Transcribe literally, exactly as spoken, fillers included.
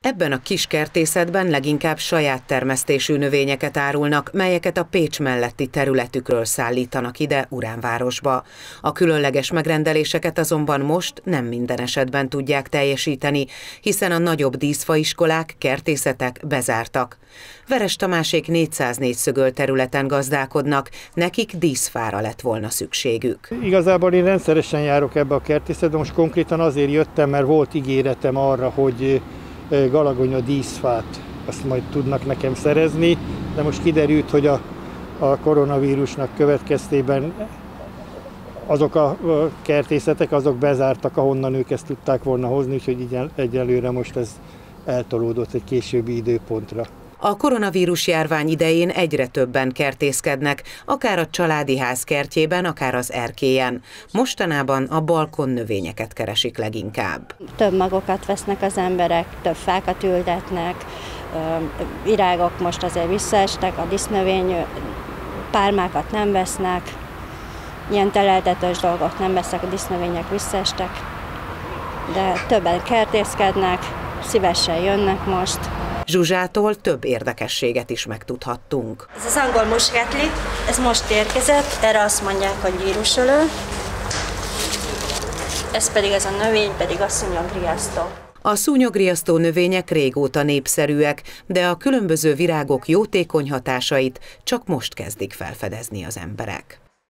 Ebben a kiskertészetben leginkább saját termesztésű növényeket árulnak, melyeket a Pécs melletti területükről szállítanak ide, Uránvárosba. A különleges megrendeléseket azonban most nem minden esetben tudják teljesíteni, hiszen a nagyobb díszfaiskolák, kertészetek bezártak. Veres Tamásék négyszáznégy szögöl területen gazdálkodnak, nekik díszfára lett volna szükségük. Igazából én rendszeresen járok ebbe a kertészetbe, most konkrétan azért jöttem, mert volt ígéretem arra, hogy galagonya díszfát azt majd tudnak nekem szerezni, de most kiderült, hogy a, a koronavírusnak következtében azok a kertészetek azok bezártak, ahonnan ők ezt tudták volna hozni, úgyhogy egyelőre most ez eltolódott egy későbbi időpontra. A koronavírus járvány idején egyre többen kertészkednek, akár a családi ház kertjében, akár az erkélyen. Mostanában a balkon növényeket keresik leginkább. Több magokat vesznek az emberek, több fákat ültetnek, virágok most azért visszaestek, a dísznövény pálmákat nem vesznek, ilyen teleltetős dolgok nem vesznek, a dísznövények visszaestek, de többen kertészkednek, szívesen jönnek most. Zsuzsától több érdekességet is megtudhattunk. Ez az angol muskátli, ez most érkezett, erre azt mondják, hogy vírusölő. Ez pedig ez a növény, pedig a szúnyogriasztó. A szúnyogriasztó növények régóta népszerűek, de a különböző virágok jótékony hatásait csak most kezdik felfedezni az emberek.